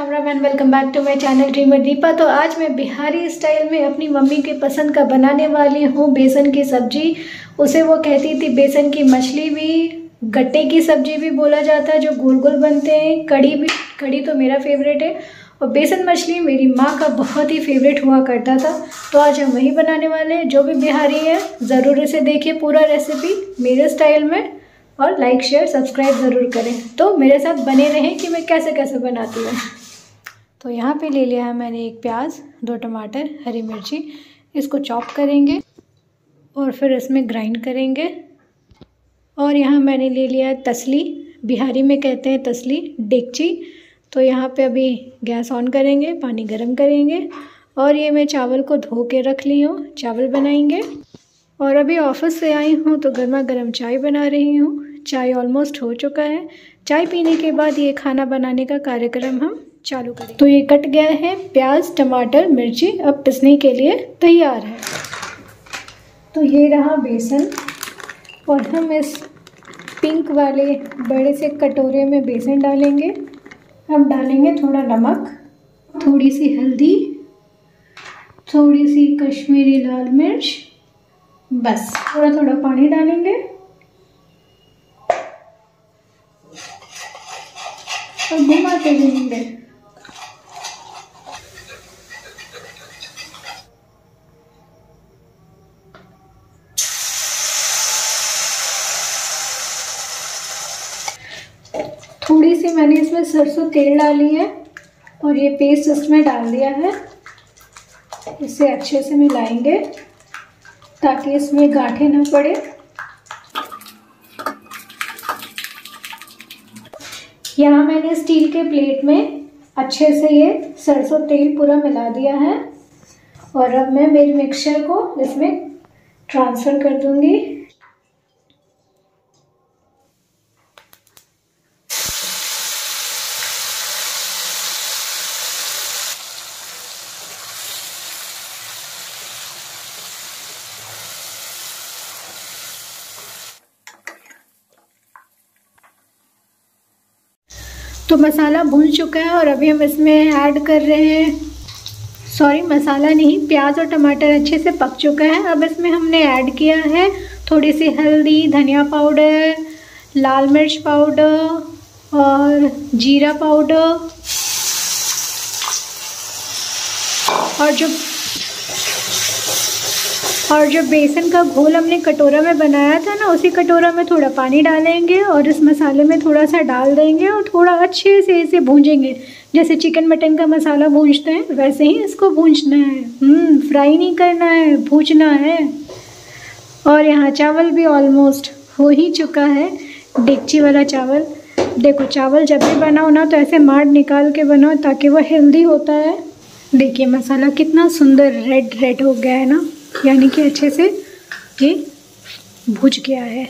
Ram and welcome back to my channel dreamer Deepa. तो आज मैं बिहारी स्टाइल में अपनी मम्मी के पसंद का बनाने वाली हूँ बेसन की सब्जी। उसे वो कहती थी बेसन की मछली भी, गट्टे की सब्जी भी बोला जाता है, जो गोल गोल बनते हैं। कड़ी भी, कड़ी तो मेरा फेवरेट है और बेसन मछली मेरी माँ का बहुत ही फेवरेट हुआ करता था। तो आज हम वही बनाने वाले हैं। जो भी बिहारी है ज़रूर इसे देखिए पूरा रेसिपी मेरे स्टाइल में, और लाइक शेयर सब्सक्राइब ज़रूर करें। तो मेरे साथ बने रहें कि मैं कैसे कैसे बनाती हूँ। तो यहाँ पे ले लिया है मैंने एक प्याज, 2 टमाटर, हरी मिर्ची। इसको चॉप करेंगे और फिर इसमें ग्राइंड करेंगे। और यहाँ मैंने ले लिया है तसली, बिहारी में कहते हैं तसली, डेगची। तो यहाँ पे अभी गैस ऑन करेंगे, पानी गर्म करेंगे और ये मैं चावल को धो के रख ली हूँ, चावल बनाएंगे। और अभी ऑफिस से आई हूँ तो गर्मा गर्म चाय बना रही हूँ। चाय ऑलमोस्ट हो चुका है। चाय पीने के बाद ये खाना बनाने का कार्यक्रम हम चालू करेंगे। तो ये कट गया है प्याज, टमाटर, मिर्ची, अब पिसने के लिए तैयार है। तो ये रहा बेसन और हम इस पिंक वाले बड़े से कटोरे में बेसन डालेंगे। अब डालेंगे थोड़ा नमक, थोड़ी सी हल्दी, थोड़ी सी कश्मीरी लाल मिर्च, बस थोड़ा थोड़ा पानी डालेंगे और घुमाते रहेंगे। थोड़ी सी मैंने इसमें सरसों तेल डाली है और ये पेस्ट इसमें डाल दिया है। इसे अच्छे से मिलाएंगे ताकि इसमें गांठें ना पड़े। यहाँ मैंने स्टील के प्लेट में अच्छे से ये सरसों तेल पूरा मिला दिया है और अब मैं मेरे मिक्सचर को इसमें ट्रांसफ़र कर दूंगी। तो मसाला भून चुका है और अभी हम इसमें ऐड कर रहे हैं, सॉरी मसाला नहीं, प्याज और टमाटर अच्छे से पक चुका है। अब इसमें हमने ऐड किया है थोड़ी सी हल्दी, धनिया पाउडर, लाल मिर्च पाउडर और जीरा पाउडर। और जो बेसन का घोल हमने कटोरा में बनाया था ना, उसी कटोरा में थोड़ा पानी डालेंगे और इस मसाले में थोड़ा सा डाल देंगे और थोड़ा अच्छे से इसे भूंजेंगे। जैसे चिकन मटन का मसाला भूंजते हैं वैसे ही इसको भूंजना है। फ्राई नहीं करना है, भूंजना है। और यहाँ चावल भी ऑलमोस्ट हो ही चुका है, डेगची वाला चावल। देखो चावल जब भी बनाओ ना तो ऐसे माड़ निकाल के बनाओ ताकि वह हेल्दी होता है। देखिए मसाला कितना सुंदर रेड रेड हो गया है ना, यानी कि अच्छे से ये भुज गया है।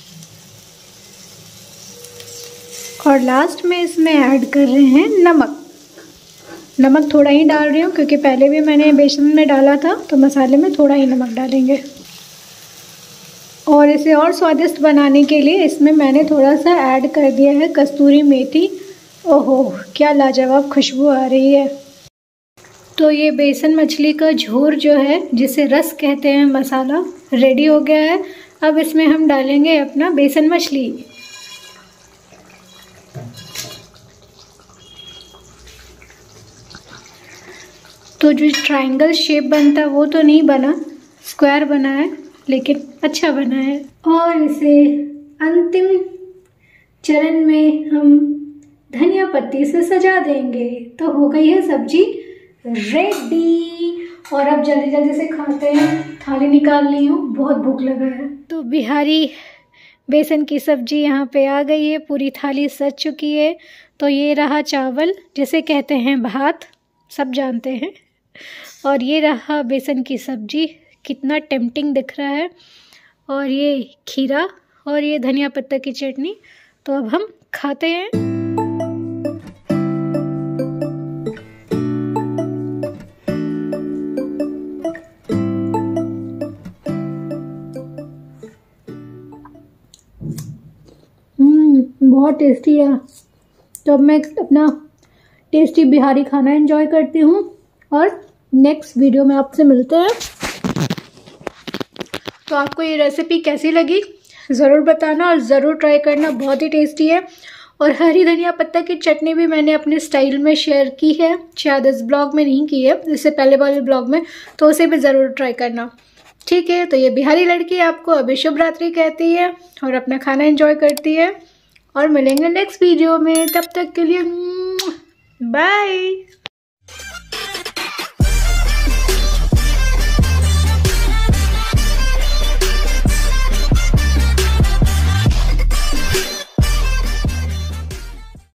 और लास्ट में इसमें ऐड कर रहे हैं नमक। नमक थोड़ा ही डाल रही हूँ क्योंकि पहले भी मैंने बेसन में डाला था, तो मसाले में थोड़ा ही नमक डालेंगे। और इसे और स्वादिष्ट बनाने के लिए इसमें मैंने थोड़ा सा ऐड कर दिया है कस्तूरी मेथी। ओहो क्या लाजवाब खुशबू आ रही है। तो ये बेसन मछली का झोर जो है, जिसे रस कहते हैं, मसाला रेडी हो गया है। अब इसमें हम डालेंगे अपना बेसन मछली। तो जो ट्रायंगल शेप बनता है वो तो नहीं बना, स्क्वायर बना है, लेकिन अच्छा बना है। और इसे अंतिम चरण में हम धनिया पत्ती से सजा देंगे। तो हो गई है सब्जी रेडी। और अब जल्दी जल्दी से खाते हैं। थाली निकाल ली हूँ, बहुत भूख लगा है। तो बिहारी बेसन की सब्जी यहाँ पे आ गई है, पूरी थाली सज चुकी है। तो ये रहा चावल, जिसे कहते हैं भात, सब जानते हैं। और ये रहा बेसन की सब्जी, कितना टेम्पटिंग दिख रहा है। और ये खीरा और ये धनिया पत्ता की चटनी। तो अब हम खाते हैं। बहुत टेस्टी है। तो अब मैं अपना टेस्टी बिहारी खाना एंजॉय करती हूँ। और नेक्स्ट वीडियो में आपसे मिलते हैं। तो आपको ये रेसिपी कैसी लगी ज़रूर बताना और ज़रूर ट्राई करना, बहुत ही टेस्टी है। और हरी धनिया पत्ता की चटनी भी मैंने अपने स्टाइल में शेयर की है, शायद इस ब्लॉग में नहीं की है, इससे पहले वाले ब्लॉग में, तो उसे भी ज़रूर ट्राई करना। ठीक है, तो ये बिहारी लड़की आपको अभी शुभ रात्रि कहती है और अपना खाना एंजॉय करती है। और मिलेंगे नेक्स्ट वीडियो में, तब तक के लिए बाय।